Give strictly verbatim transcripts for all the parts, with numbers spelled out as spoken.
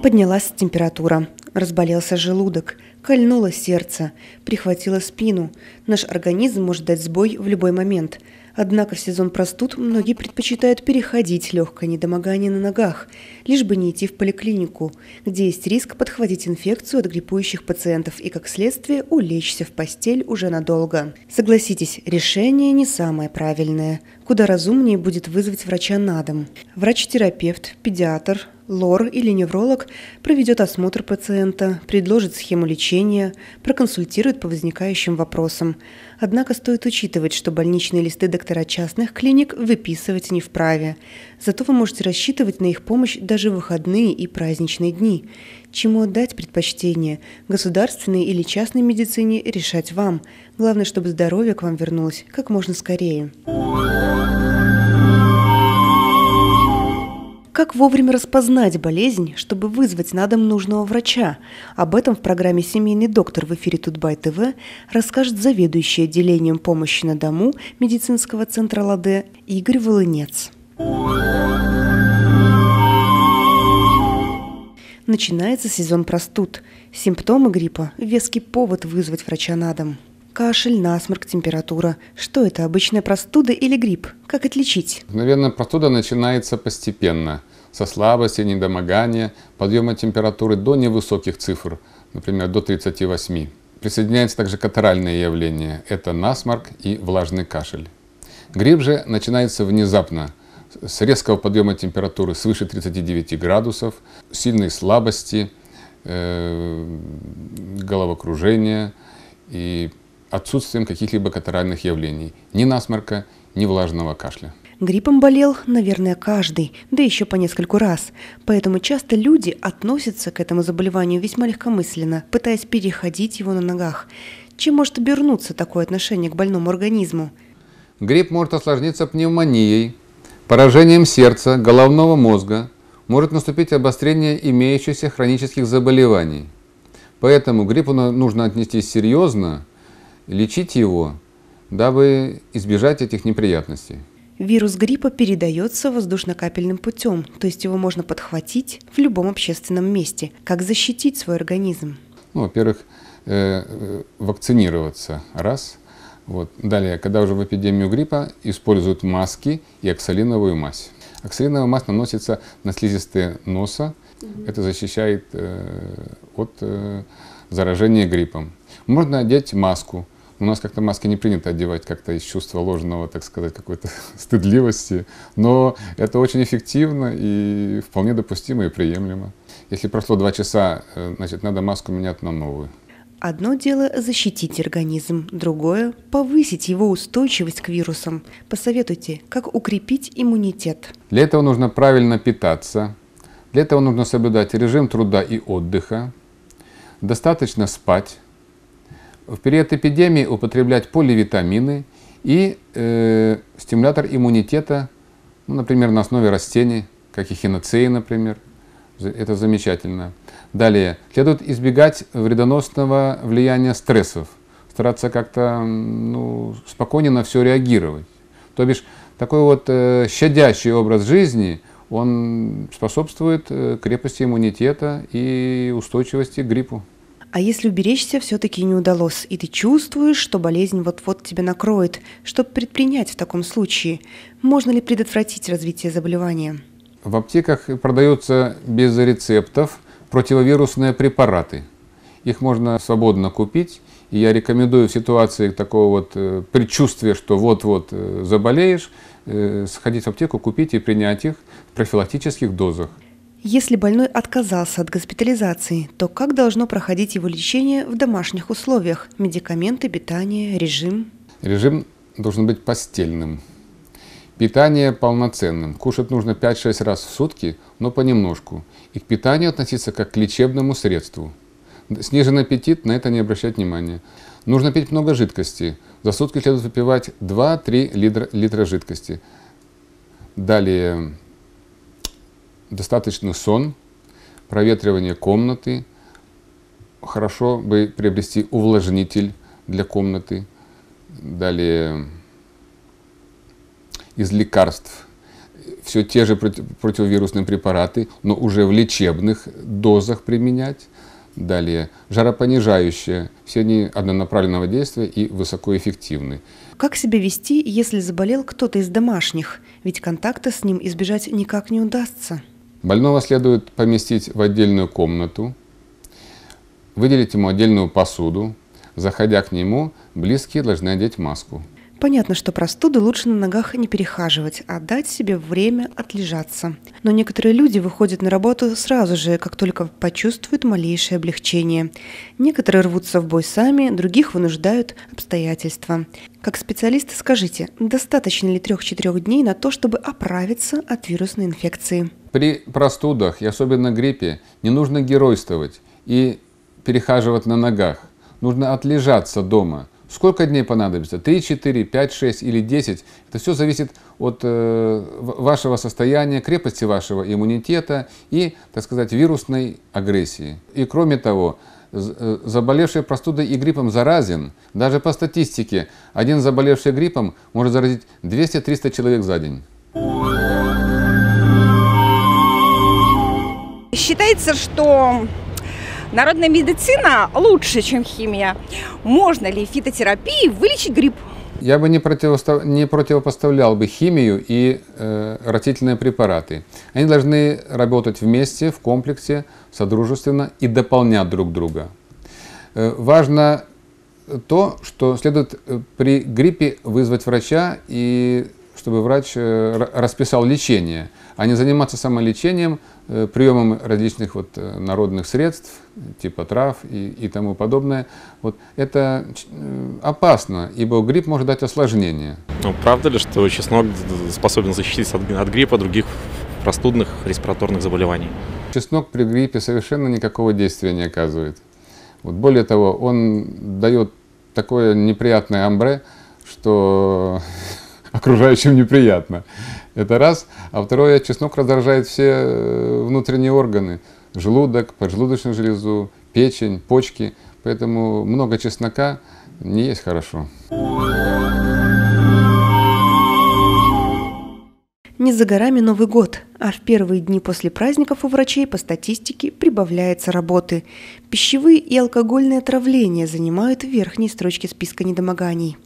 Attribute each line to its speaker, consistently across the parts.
Speaker 1: Поднялась температура, разболелся желудок, кольнуло сердце, прихватило спину. Наш организм может дать сбой в любой момент. Однако в сезон простуд многие предпочитают переходить легкое недомогание на ногах, лишь бы не идти в поликлинику, где есть риск подхватить инфекцию от гриппующих пациентов и, как следствие, улечься в постель уже надолго. Согласитесь, решение не самое правильное. Куда разумнее будет вызвать врача на дом. Врач-терапевт, педиатр, лор или невролог проведет осмотр пациента, предложит схему лечения, проконсультирует по возникающим вопросам. Однако стоит учитывать, что больничные листы доктора частных клиник выписывать не вправе. Зато вы можете рассчитывать на их помощь даже в выходные и праздничные дни. Чему отдать предпочтение – государственной или частной медицине – решать вам. Главное, чтобы здоровье к вам вернулось как можно скорее. Как вовремя распознать болезнь, чтобы вызвать на дом нужного врача? Об этом в программе «Семейный доктор» в эфире Тутбай-ТВ расскажет заведующий отделением помощи на дому медицинского центра «Ладе» Игорь Волынец. Начинается сезон простуд. Симптомы гриппа – веский повод вызвать врача на дом. Кашель, насморк, температура. Что это, обычная простуда или грипп? Как отличить?
Speaker 2: Наверное, простуда начинается постепенно. Со слабости, недомогания, подъема температуры до невысоких цифр, например, до тридцати восьми. Присоединяются также катаральные явления. Это насморк и влажный кашель. Грипп же начинается внезапно, с резкого подъема температуры свыше тридцати девяти градусов, сильной слабости, э, головокружения и отсутствием каких-либо катаральных явлений, ни насморка, ни влажного кашля.
Speaker 1: Гриппом болел, наверное, каждый, да еще по нескольку раз. Поэтому часто люди относятся к этому заболеванию весьма легкомысленно, пытаясь переходить его на ногах. Чем может обернуться такое отношение к больному организму?
Speaker 2: Грипп может осложниться пневмонией, поражением сердца, головного мозга. Может наступить обострение имеющихся хронических заболеваний. Поэтому к гриппу нужно отнестись серьезно, лечить его, дабы избежать этих неприятностей.
Speaker 1: Вирус гриппа передается воздушно-капельным путем, то есть его можно подхватить в любом общественном месте. Как защитить свой организм?
Speaker 2: Ну, во-первых, э, вакцинироваться, раз. Вот. Далее, когда уже в эпидемию гриппа, используют маски и оксалиновую мазь. Оксалиновая мазь наносится на слизистые носа. Mm-hmm. Это защищает э, от э, заражения гриппом. Можно одеть маску. У нас как-то маски не принято одевать как-то из чувства ложного, так сказать, какой-то стыдливости. Но это очень эффективно и вполне допустимо и приемлемо. Если прошло два часа, значит, надо маску менять на новую.
Speaker 1: Одно дело защитить организм, другое – повысить его устойчивость к вирусам. Посоветуйте, как укрепить иммунитет.
Speaker 2: Для этого нужно правильно питаться. Для этого нужно соблюдать режим труда и отдыха. Достаточно спать. В период эпидемии употреблять поливитамины и э, стимулятор иммунитета, ну, например, на основе растений, как эхиноцеи, например. Это замечательно. Далее, следует избегать вредоносного влияния стрессов, стараться как-то ну, спокойнее на все реагировать. То бишь, такой вот э, щадящий образ жизни, он способствует э, крепости иммунитета и устойчивости к гриппу.
Speaker 1: А если уберечься все-таки не удалось, и ты чувствуешь, что болезнь вот-вот тебя накроет, что предпринять в таком случае? Можно ли предотвратить развитие заболевания?
Speaker 2: В аптеках продаются без рецептов противовирусные препараты. Их можно свободно купить, и я рекомендую в ситуации такого вот предчувствия, что вот-вот заболеешь, сходить в аптеку, купить и принять их в профилактических дозах.
Speaker 1: Если больной отказался от госпитализации, то как должно проходить его лечение в домашних условиях? Медикаменты, питание, режим?
Speaker 2: Режим должен быть постельным. Питание полноценным. Кушать нужно пять-шесть раз в сутки, но понемножку. И к питанию относиться как к лечебному средству. Снижен аппетит, на это не обращать внимания. Нужно пить много жидкости. За сутки следует выпивать два-три литра, литра жидкости. Далее достаточный сон, проветривание комнаты. Хорошо бы приобрести увлажнитель для комнаты. Далее из лекарств все те же противовирусные препараты, но уже в лечебных дозах применять. Далее, жаропонижающие, все они однонаправленного действия и высокоэффективны.
Speaker 1: Как себя вести, если заболел кто-то из домашних? Ведь контакта с ним избежать никак не удастся.
Speaker 2: Больного следует поместить в отдельную комнату, выделить ему отдельную посуду. Заходя к нему, близкие должны одеть маску.
Speaker 1: Понятно, что простуды лучше на ногах не перехаживать, а дать себе время отлежаться. Но некоторые люди выходят на работу сразу же, как только почувствуют малейшее облегчение. Некоторые рвутся в бой сами, других вынуждают обстоятельства. Как специалисты, скажите, достаточно ли трех-четырех дней на то, чтобы оправиться от вирусной инфекции?
Speaker 2: При простудах, и особенно гриппе, не нужно геройствовать и перехаживать на ногах. Нужно отлежаться дома. Сколько дней понадобится? три, четыре, пять, шесть или десять? Это все зависит от э, вашего состояния, крепости вашего иммунитета и, так сказать, вирусной агрессии. И кроме того, заболевший простудой и гриппом заразен. Даже по статистике, один заболевший гриппом может заразить двести-триста человек за день.
Speaker 3: Считается, что народная медицина лучше, чем химия. Можно ли фитотерапией вылечить грипп?
Speaker 2: Я бы не, противостав... не противопоставлял бы химию и э, растительные препараты. Они должны работать вместе, в комплексе, содружественно и дополнять друг друга. Э, важно то, что следует при гриппе вызвать врача, и чтобы врач э, расписал лечение, а не заниматься самолечением, э, приемом различных вот, э, народных средств, типа трав и, и тому подобное. Вот, это э, опасно, ибо грипп может дать осложнения.
Speaker 4: Ну, правда ли, что чеснок способен защитить от, от гриппа, других простудных респираторных заболеваний?
Speaker 2: Чеснок при гриппе совершенно никакого действия не оказывает. Вот, более того, он дает такое неприятное амбре, что окружающим неприятно. Это раз. А второе, чеснок раздражает все внутренние органы. Желудок, поджелудочную железу, печень, почки. Поэтому много чеснока не есть хорошо.
Speaker 1: Не за горами Новый год, а в первые дни после праздников у врачей по статистике прибавляется работы. Пищевые и алкогольные отравления занимают верхние строчки списка недомоганий.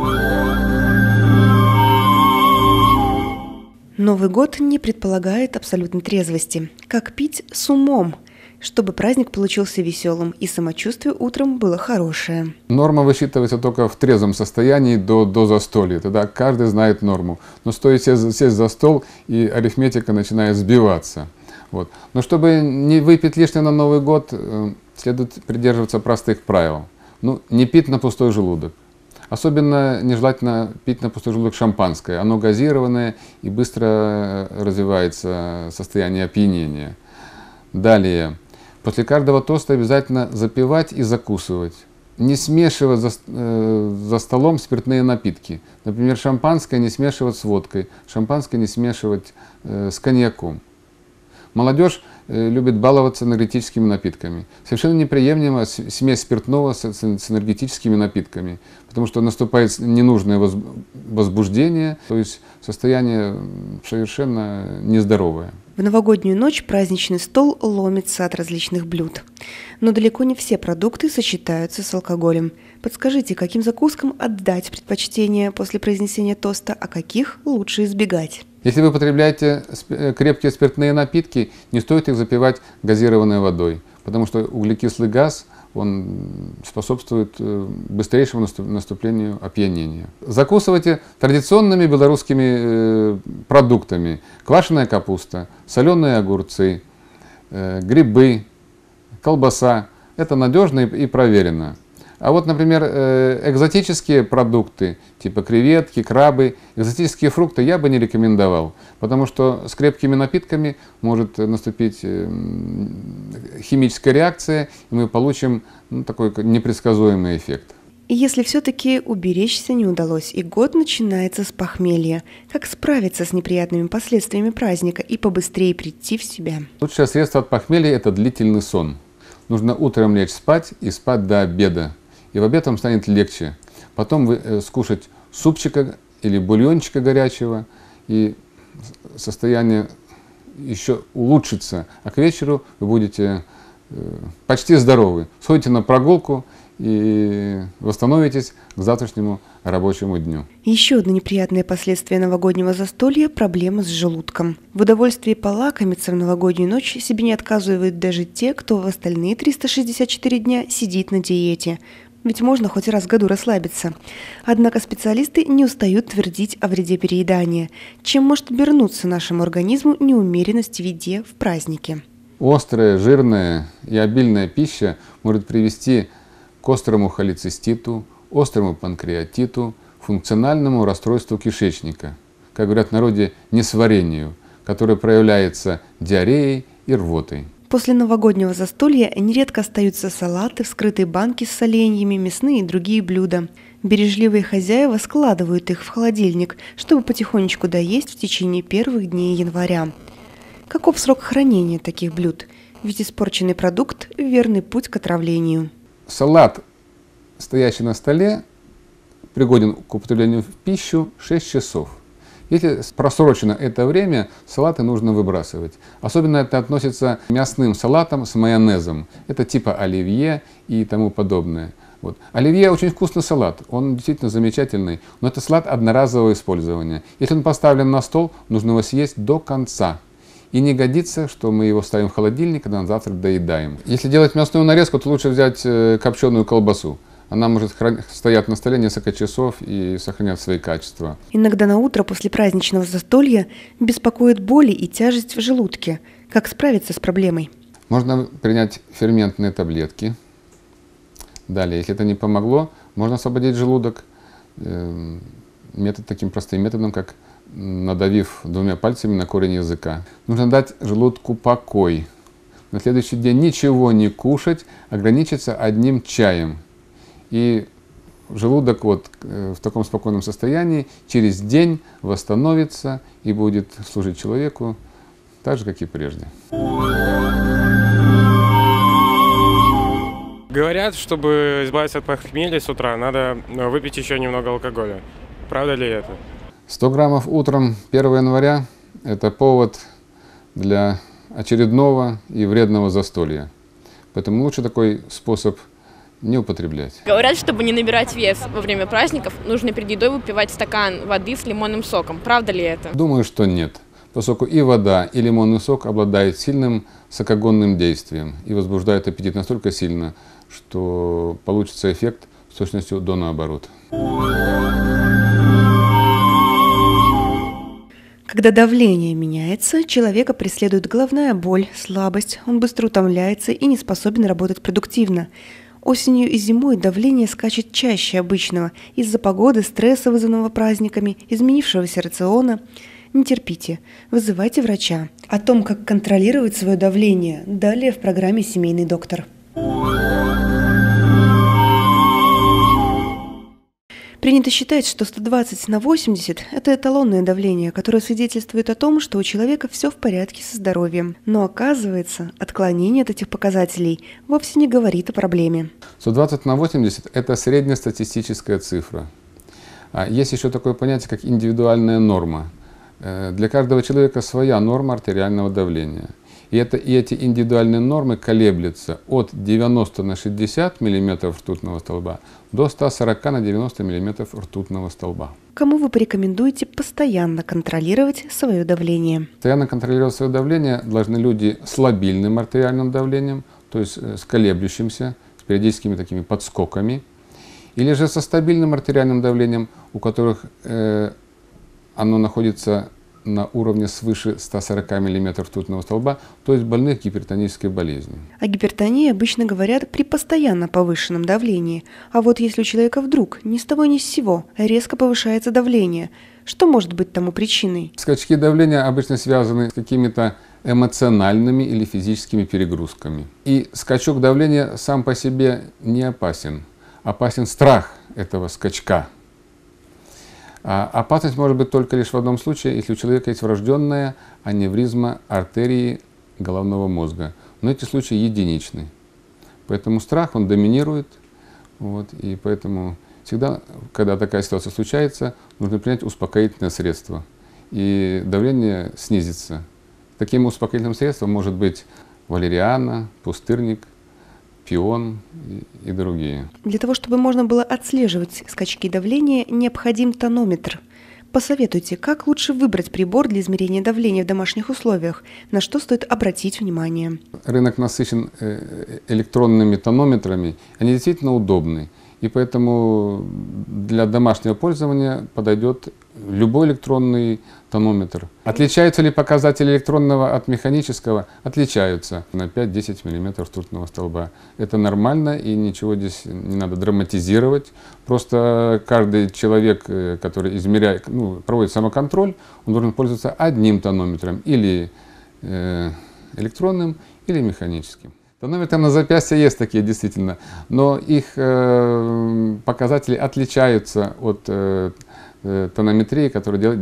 Speaker 1: Новый год не предполагает абсолютной трезвости. Как пить с умом, чтобы праздник получился веселым и самочувствие утром было хорошее.
Speaker 2: Норма высчитывается только в трезвом состоянии до, до застолья. Тогда каждый знает норму. Но стоит сесть, сесть за стол, и арифметика начинает сбиваться. Вот. Но чтобы не выпить лишнее на Новый год, следует придерживаться простых правил. Ну, не пить на пустой желудок. Особенно нежелательно пить на пустой желудок шампанское. Оно газированное и быстро развивается состояние опьянения. Далее. После каждого тоста обязательно запивать и закусывать. Не смешивать за, э, за столом спиртные напитки. Например, шампанское не смешивать с водкой, шампанское не смешивать э, с коньяком. Молодежь э, любит баловаться энергетическими напитками. Совершенно неприемлема смесь спиртного с, с, с энергетическими напитками, потому что наступает ненужное возбуждение, то есть состояние совершенно нездоровое.
Speaker 1: В новогоднюю ночь праздничный стол ломится от различных блюд. Но далеко не все продукты сочетаются с алкоголем. Подскажите, каким закускам отдать предпочтение после произнесения тоста, а каких лучше избегать?
Speaker 2: Если вы употребляете крепкие спиртные напитки, не стоит их запивать газированной водой, потому что углекислый газ он способствует быстрейшему наступлению опьянения. Закусывайте традиционными белорусскими продуктами. Квашеная капуста, соленые огурцы, грибы, колбаса. Это надежно и проверено. А вот, например, экзотические продукты, типа креветки, крабы, экзотические фрукты я бы не рекомендовал, потому что с крепкими напитками может наступить химическая реакция, и мы получим ну, такой непредсказуемый эффект.
Speaker 1: И если все-таки уберечься не удалось, и год начинается с похмелья, как справиться с неприятными последствиями праздника и побыстрее прийти в себя?
Speaker 2: Лучшее средство от похмелья – это длительный сон. Нужно утром лечь спать и спать до обеда. И в обед вам станет легче. Потом вы э, скушать супчика или бульончика горячего, и состояние еще улучшится, а к вечеру вы будете почти здоровы. Сходите на прогулку и восстановитесь к завтрашнему рабочему дню.
Speaker 1: Еще одно неприятное последствие новогоднего застолья – проблема с желудком. В удовольствии полакомиться в новогоднюю ночь себе не отказывают даже те, кто в остальные триста шестьдесят четыре дня сидит на диете. Ведь можно хоть раз в году расслабиться. Однако специалисты не устают твердить о вреде переедания, чем может обернуться нашему организму неумеренность в еде в празднике.
Speaker 2: Острая, жирная и обильная пища может привести к острому холециститу, острому панкреатиту, функциональному расстройству кишечника, как говорят в народе, несварению, которое проявляется диареей и рвотой.
Speaker 1: После новогоднего застолья нередко остаются салаты, вскрытые банки с соленьями, мясные и другие блюда. Бережливые хозяева складывают их в холодильник, чтобы потихонечку доесть в течение первых дней января. Каков срок хранения таких блюд? Ведь испорченный продукт – верный путь к отравлению.
Speaker 2: Салат, стоящий на столе, пригоден к употреблению в пищу шесть часов. Если просрочено это время, салаты нужно выбрасывать. Особенно это относится к мясным салатам с майонезом. Это типа оливье и тому подобное. Вот. Оливье очень вкусный салат, он действительно замечательный, но это салат одноразового использования. Если он поставлен на стол, нужно его съесть до конца. И не годится, что мы его ставим в холодильник, когда на завтрак доедаем. Если делать мясную нарезку, то лучше взять копченую колбасу. Она может стоять на столе несколько часов и сохранять свои качества.
Speaker 1: Иногда на утро после праздничного застолья беспокоит боли и тяжесть в желудке. Как справиться с проблемой?
Speaker 2: Можно принять ферментные таблетки. Далее, если это не помогло, можно освободить желудок метод, таким простым методом, как надавив двумя пальцами на корень языка. Нужно дать желудку покой. На следующий день ничего не кушать, ограничиться одним чаем. И желудок вот в таком спокойном состоянии через день восстановится и будет служить человеку так же, как и прежде.
Speaker 5: Говорят, чтобы избавиться от похмелья с утра, надо выпить еще немного алкоголя. Правда ли это?
Speaker 2: сто граммов утром первого января – это повод для очередного и вредного застолья. Поэтому лучше такой способ не употреблять.
Speaker 6: Говорят, чтобы не набирать вес во время праздников, нужно перед едой выпивать стакан воды с лимонным соком. Правда ли это?
Speaker 2: Думаю, что нет, поскольку и вода, и лимонный сок обладают сильным сокогонным действием и возбуждают аппетит настолько сильно, что получится эффект с точностью до наоборот.
Speaker 1: Когда давление меняется, человека преследует головная боль, слабость, он быстро утомляется и не способен работать продуктивно. Осенью и зимой давление скачет чаще обычного из-за погоды, стресса, вызванного праздниками, изменившегося рациона. Не терпите, вызывайте врача. О том, как контролировать свое давление, далее в программе «Семейный доктор». Принято считать, что сто двадцать на восемьдесят – это эталонное давление, которое свидетельствует о том, что у человека все в порядке со здоровьем. Но оказывается, отклонение от этих показателей вовсе не говорит о проблеме.
Speaker 2: сто двадцать на восемьдесят – это среднестатистическая цифра. Есть еще такое понятие, как индивидуальная норма. Для каждого человека своя норма артериального давления. И, это, и эти индивидуальные нормы колеблются от девяноста на шестьдесят миллиметров ртутного столба до ста сорока на девяносто миллиметров ртутного столба.
Speaker 1: Кому вы порекомендуете постоянно контролировать свое давление?
Speaker 2: Постоянно контролировать свое давление должны люди с лобильным артериальным давлением, то есть с колеблющимся, с периодическими такими подскоками, или же со стабильным артериальным давлением, у которых э, оно находится на уровне свыше ста сорока миллиметров ртутного столба, то есть больных гипертонической болезнью.
Speaker 1: О гипертонии обычно говорят при постоянно повышенном давлении. А вот если у человека вдруг ни с того ни с сего резко повышается давление, что может быть тому причиной?
Speaker 2: Скачки давления обычно связаны с какими-то эмоциональными или физическими перегрузками. И скачок давления сам по себе не опасен. Опасен страх этого скачка. А опасность может быть только лишь в одном случае, если у человека есть врожденная аневризма артерии головного мозга. Но эти случаи единичны. Поэтому страх, он доминирует. Вот, и поэтому всегда, когда такая ситуация случается, нужно принять успокоительное средство. и давление снизится. Таким успокоительным средством может быть валериана, пустырник, пион и, и другие.
Speaker 1: Для того, чтобы можно было отслеживать скачки давления, необходим тонометр. Посоветуйте, как лучше выбрать прибор для измерения давления в домашних условиях, на что стоит обратить внимание.
Speaker 2: Рынок насыщен электронными тонометрами, они действительно удобны. И поэтому для домашнего пользования подойдет любой электронный тонометр. Отличаются ли показатели электронного от механического? Отличаются на пять-десять миллиметров ртутного столба. Это нормально, и ничего здесь не надо драматизировать. Просто каждый человек, который измеряет, ну, проводит самоконтроль, он должен пользоваться одним тонометром, или э, электронным, или механическим. Тонометры на запястье есть такие, действительно, но их э, показатели отличаются от э, э, тонометрии, которая дел,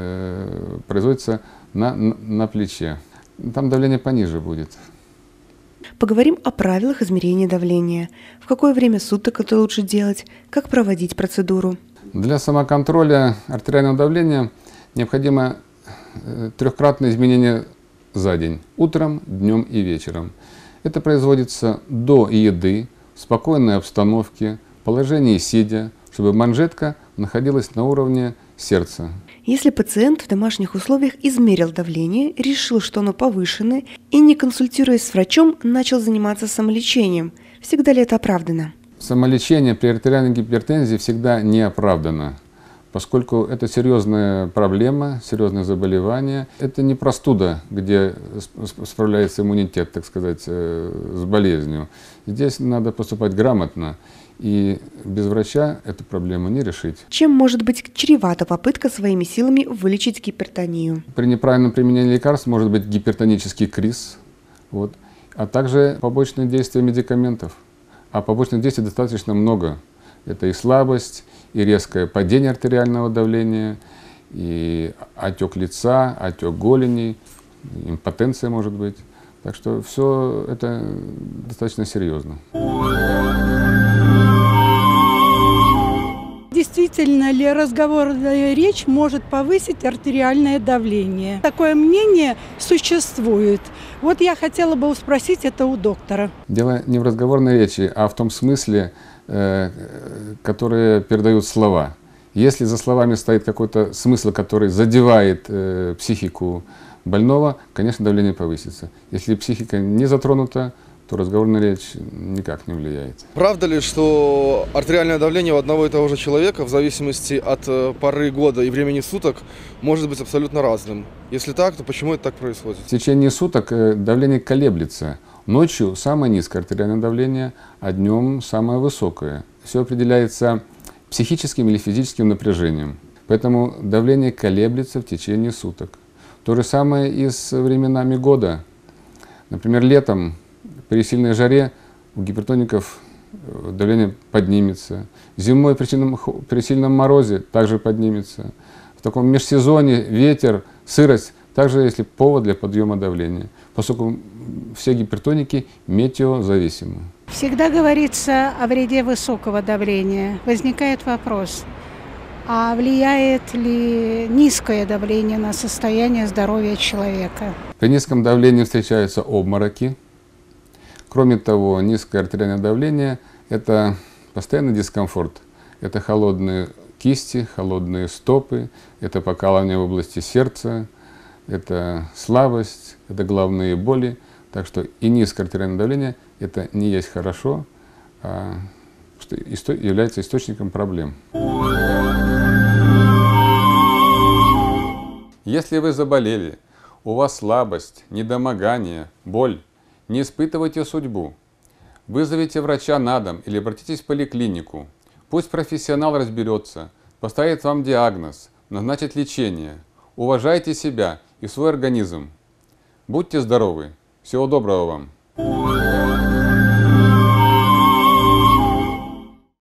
Speaker 2: э, производится на, на, на плече. Там давление пониже будет.
Speaker 1: Поговорим о правилах измерения давления. В какое время суток это лучше делать? Как проводить процедуру?
Speaker 2: Для самоконтроля артериального давления необходимо э, трехкратное изменение за день. Утром, днем и вечером. Это производится до еды, в спокойной обстановке, в положении сидя, чтобы манжетка находилась на уровне сердца.
Speaker 1: Если пациент в домашних условиях измерил давление, решил, что оно повышенное, и не консультируясь с врачом, начал заниматься самолечением, всегда ли это оправдано?
Speaker 2: Самолечение при артериальной гипертензии всегда не оправдано, поскольку это серьезная проблема, серьезное заболевание. Это не простуда, где справляется иммунитет, так сказать, с болезнью. Здесь надо поступать грамотно, и без врача эту проблему не решить.
Speaker 1: Чем может быть чревата попытка своими силами вылечить гипертонию?
Speaker 2: При неправильном применении лекарств может быть гипертонический криз, вот, а также побочные действия медикаментов. А побочных действий достаточно много. Это и слабость, и резкое падение артериального давления, и отек лица, отек голени, импотенция может быть. Так что все это достаточно серьезно.
Speaker 7: Действительно ли разговорная речь может повысить артериальное давление? Такое мнение существует. Вот я хотела бы спросить это у доктора.
Speaker 2: Дело не в разговорной речи, а в том смысле, которые передают слова. Если за словами стоит какой-то смысл, который задевает э, психику больного, конечно, давление повысится. Если психика не затронута, то разговорная речь никак не влияет.
Speaker 8: Правда ли, что артериальное давление у одного и того же человека в зависимости от поры года и времени суток может быть абсолютно разным? Если так, то почему это так происходит?
Speaker 2: В течение суток давление колеблется. Ночью самое низкое артериальное давление, а днем самое высокое. Все определяется психическим или физическим напряжением. Поэтому давление колеблется в течение суток. То же самое и с временами года. Например, летом при сильной жаре у гипертоников давление поднимется. Зимой при сильном, при сильном морозе также поднимется. В таком межсезонье ветер, сырость также есть повод для подъема давления, поскольку все гипертоники метеозависимы.
Speaker 9: Всегда говорится о вреде высокого давления. Возникает вопрос, а влияет ли низкое давление на состояние здоровья человека?
Speaker 2: При низком давлении встречаются обмороки. Кроме того, низкое артериальное давление – это постоянный дискомфорт. Это холодные кисти, холодные стопы, это покалывание в области сердца, это слабость, это головные боли. Так что и низкое артериальное давление – это не есть хорошо, а что является источником проблем. Если вы заболели, у вас слабость, недомогание, боль, не испытывайте судьбу. Вызовите врача на дом или обратитесь в поликлинику. Пусть профессионал разберется, поставит вам диагноз, назначит лечение. Уважайте себя и свой организм. Будьте здоровы. Всего доброго вам.